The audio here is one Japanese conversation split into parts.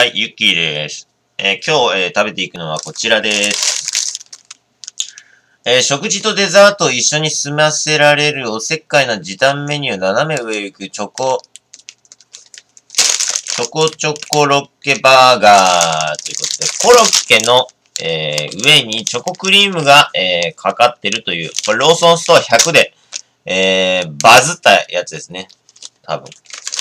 はい、ゆっきーです。今日、食べていくのはこちらです。食事とデザートを一緒に済ませられるおせっかいな時短メニュー斜め上行くチョコロッケバーガーということで、コロッケの、上にチョコクリームが、かかってるという、これローソンストア100で、バズったやつですね。多分。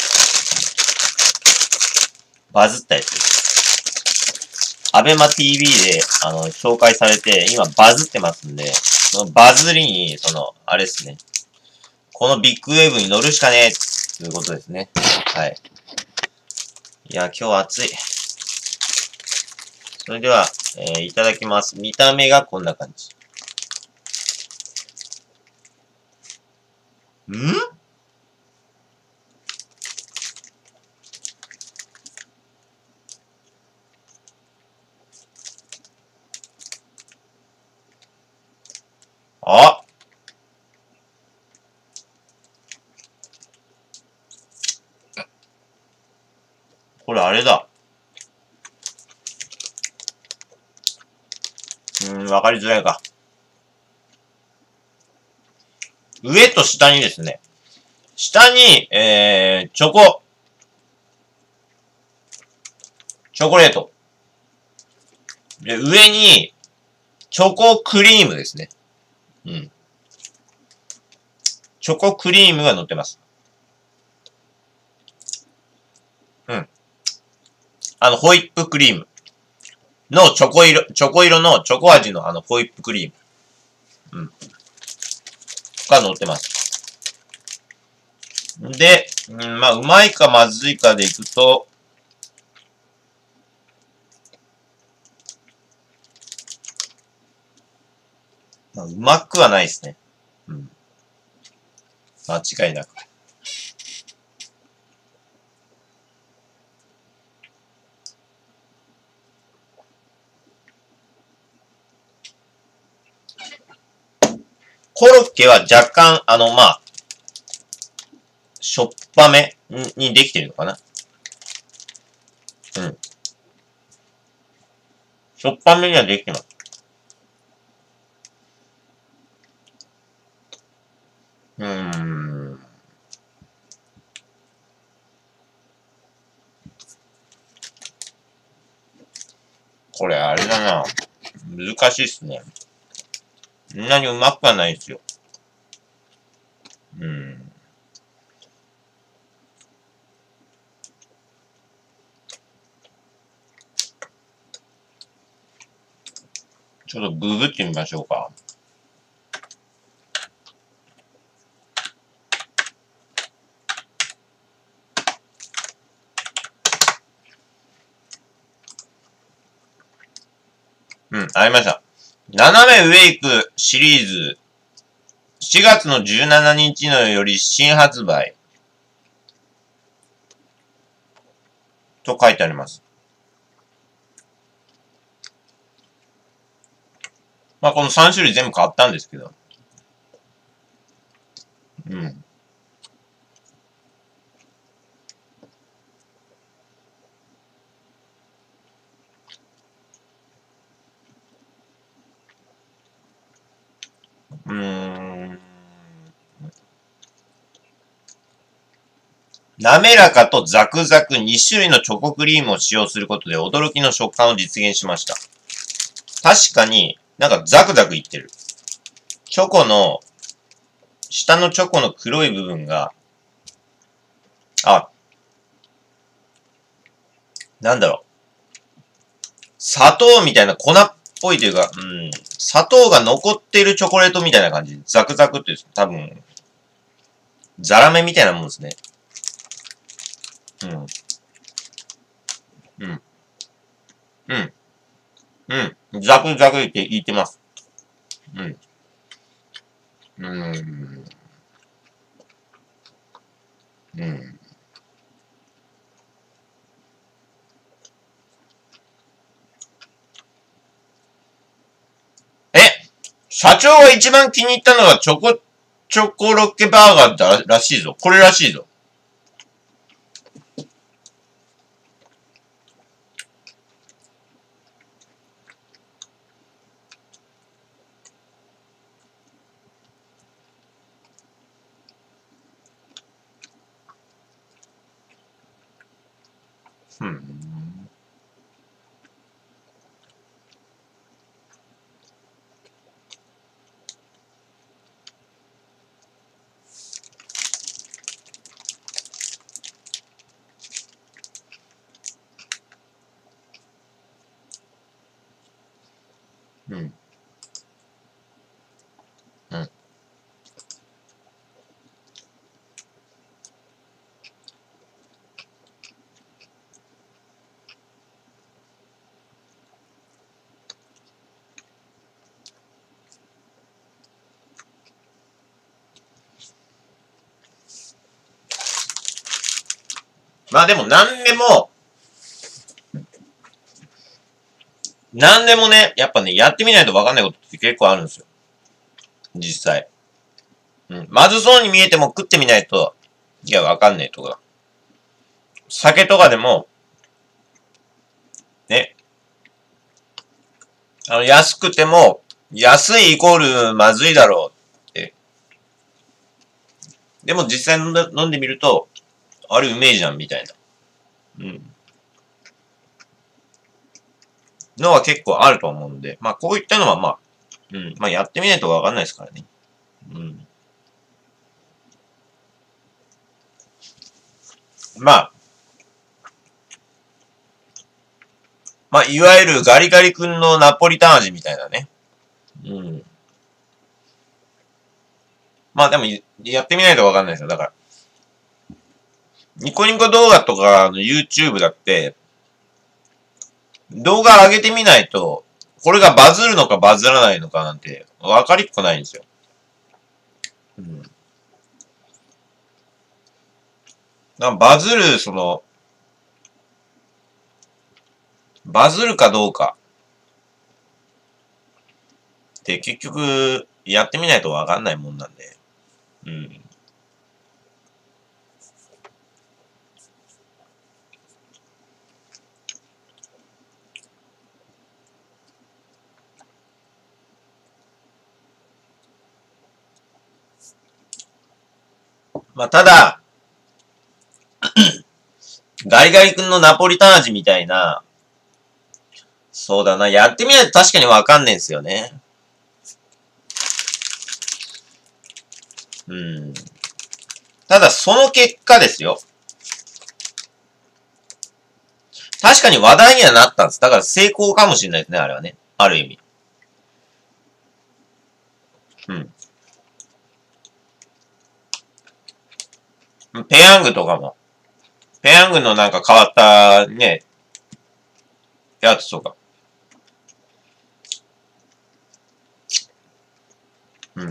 バズったやつです。アベマ TV で、紹介されて、今バズってますんで、そのバズりに、あれですね。このビッグウェーブに乗るしかねえ、ということですね。はい。いや、今日暑い。それでは、いただきます。見た目がこんな感じ。あ、これあれだ。わかりづらいか。上と下にですね。下に、チョコレート。で、上に、チョコクリームですね。うん。チョコクリームが乗ってます。うん。ホイップクリームのチョコ色のチョコ味のホイップクリーム。うん。が乗ってます。で、まあ、うまいかまずいかでいくと、まあ、うまくはないですね。うん。間違いなく。コロッケは若干、まあ、しょっぱめにできてるのかな。うん。しょっぱめにはできてます。これあれだな。難しいっすね。そんなにうまくはないですよ。ちょっとググってみましょうか。ありました。斜め上行くシリーズ、7月の17日のより新発売。と書いてあります。まあ、この3種類全部買ったんですけど。滑らかとザクザク2種類のチョコクリームを使用することで驚きの食感を実現しました。確かになんかザクザクいってる。チョコの、下のチョコの黒い部分が、なんだろう。砂糖みたいな粉っぽいというか、砂糖が残ってるチョコレートみたいな感じ。ザクザクって多分、ザラメみたいなもんですね。ザクザクって言ってます。社長が一番気に入ったのはチョコロッケバーガーだらしいぞ。これらしいぞ。 うん。うん。うん。まあでもなんでもね、やっぱね、やってみないとわかんないことって結構あるんですよ。実際。うん。まずそうに見えても食ってみないと、いや、わかんねえとか。酒とかでも、ね、安くても、安いイコールまずいだろうって。でも実際飲んでみると、あれうめえじゃん、みたいな。うん。のは結構あると思うんで、まあこういったのはまあ、うん。まあやってみないとわかんないですからね。うん。まあ、まあいわゆるガリガリ君のナポリタン味みたいなね。うん。まあでも、やってみないとわかんないですよ。だから、ニコニコ動画とかの YouTube だって、動画上げてみないと、これがバズるのかバズらないのかなんて、わかりっこないんですよ。うん。だからバズるかどうかって結局、やってみないとわかんないもんなんで。うん。まあただ、ガリガリ君のナポリタン味みたいな、そうだな、やってみないと確かにわかんないんですよね。うん。ただ、その結果ですよ。確かに話題にはなったんです。だから成功かもしれないですね、あれはね。ある意味。うん。ペヤングとかも。ペヤングのなんか変わったね、やつとか。うん。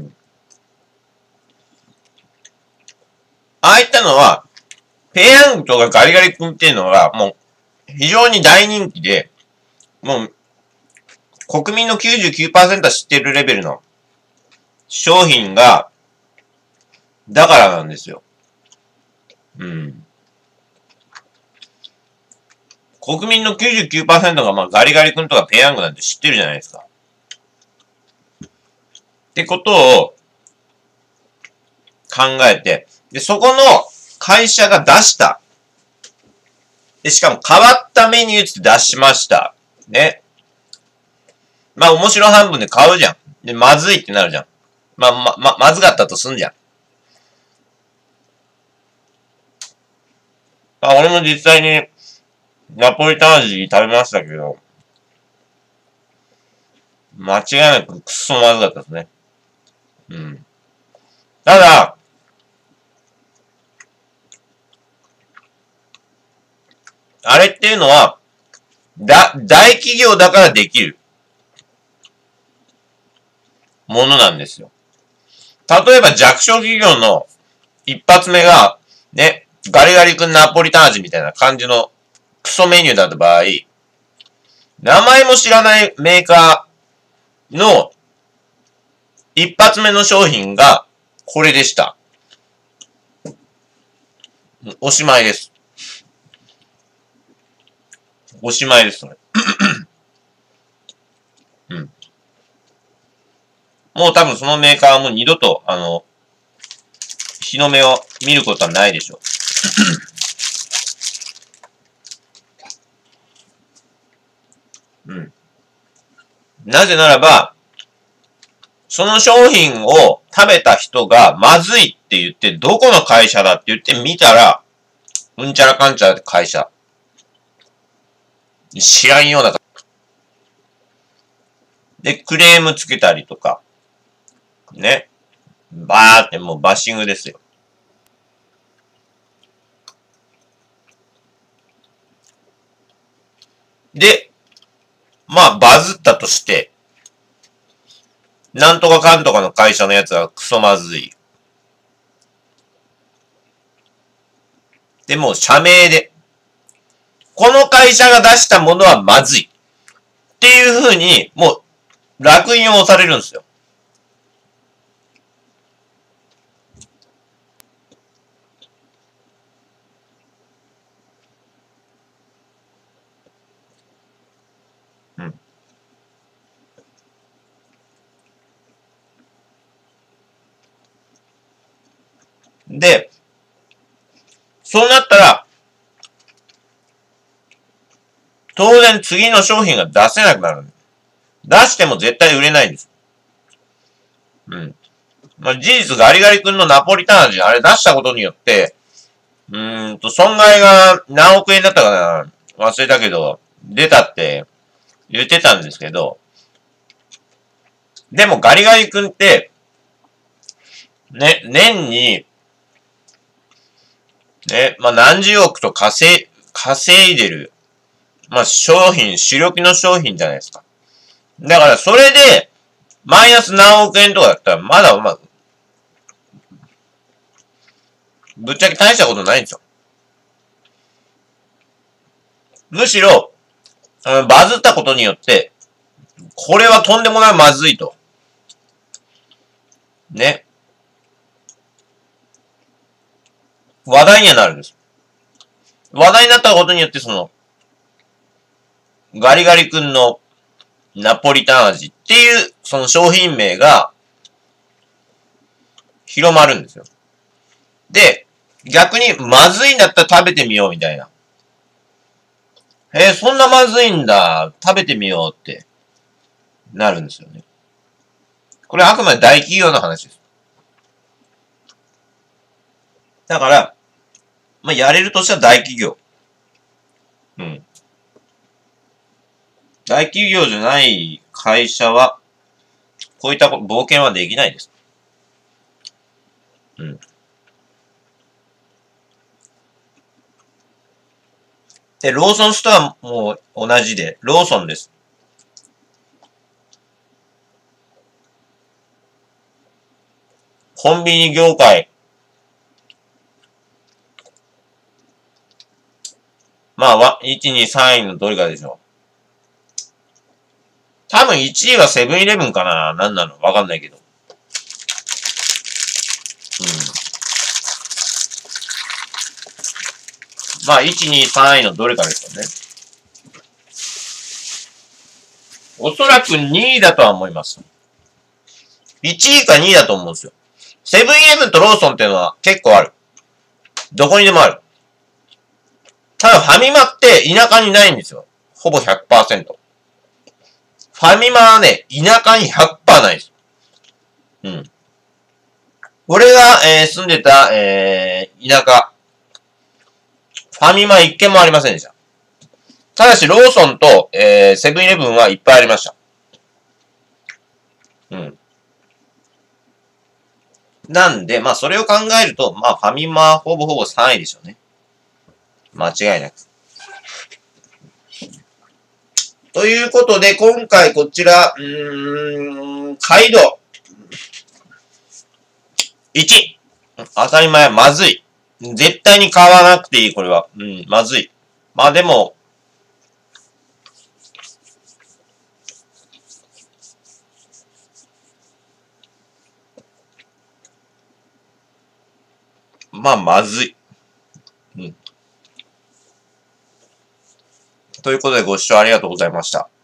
ああいったのは、ペヤングとかガリガリ君っていうのは、もう、非常に大人気で、もう、国民の99%は知ってるレベルの商品が、だからなんですよ。うん。国民の99%がまあガリガリ君とかペヤングなんて知ってるじゃないですか。ってことを考えて、で、そこの会社が出した。で、しかも変わったメニューって出しました。ね。まあ面白半分で買うじゃん。で、まずいってなるじゃん。まずかったとすんじゃん。まあ俺も実際にナポリタン味食べましたけど、間違いなくくっそまずかったですね。うん。ただ、あれっていうのは、大企業だからできるものなんですよ。例えば弱小企業の一発目が、ね、ガリガリ君ナポリタン味みたいな感じのクソメニューだった場合、名前も知らないメーカーの一発目の商品がこれでした。おしまいです。おしまいです、それ。うん。もう多分そのメーカーはもう二度と、日の目を見ることはないでしょう。 うん。なぜならば、その商品を食べた人がまずいって言って、どこの会社だって言って見たら、うんちゃらかんちゃらって会社。知らんような。で、クレームつけたりとか、ね。バーってもうバッシングですよ。で、まあバズったとして、なんとかかんとかの会社のやつはクソまずい。でも社名で、この会社が出したものはまずい。っていう風に、もう、烙印を押されるんですよ。うん。で、そうなったら、当然次の商品が出せなくなる。出しても絶対売れないんです。うん。まあ、事実ガリガリ君のナポリタン味、あれ出したことによって、損害が何億円だったかな忘れたけど、出たって言ってたんですけど、でもガリガリ君って、ね、年に、ね、まあ、何十億と稼いでる、まあ、主力の商品じゃないですか。だから、それで、マイナス何億円とかだったら、まだ、まあ、ぶっちゃけ大したことないんですよ。むしろ、バズったことによって、これはとんでもないまずいと。ね。話題にはなるんです。話題になったことによって、ガリガリ君のナポリタン味っていう、その商品名が広まるんですよ。で、逆にまずいんだったら食べてみようみたいな。そんなまずいんだ。食べてみようってなるんですよね。これはあくまで大企業の話です。だから、まあ、やれるとしたら大企業。うん。大企業じゃない会社は、こういった冒険はできないです。うん。で、ローソンストアも同じで、ローソンです。コンビニ業界。まあ、1、2、3位のどれかでしょう。多分1位はセブンイレブンかな何なのわかんないけど。うん。まあ、1、2、3位のどれかですよね。おそらく2位だとは思います。1位か2位だと思うんですよ。セブンイレブンとローソンっていうのは結構ある。どこにでもある。ただファミマって田舎にないんですよ。ほぼ 100%。ファミマはね、田舎に 100% ないです。うん。俺が、住んでた、田舎、ファミマ一軒もありませんでした。ただし、ローソンと、セブンイレブンはいっぱいありました。うん。なんで、まあ、それを考えると、まあ、ファミマほぼほぼ3位でしょうね。間違いなく。ということで、今回こちら、カイド。1。当たり前、まずい。絶対に買わなくていい、これは。うん、まずい。まあでも、まあ、まずい。うん。ということで、ご視聴ありがとうございました。